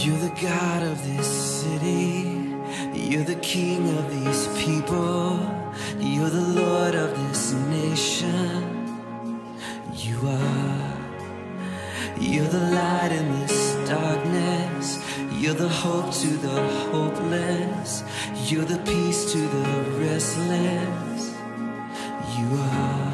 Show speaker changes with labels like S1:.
S1: You're the God of this city. You're the King of these people. You're the Lord of this nation. You are. You're the light in this darkness. You're the hope to the hopeless. You're the peace to the restless. You are.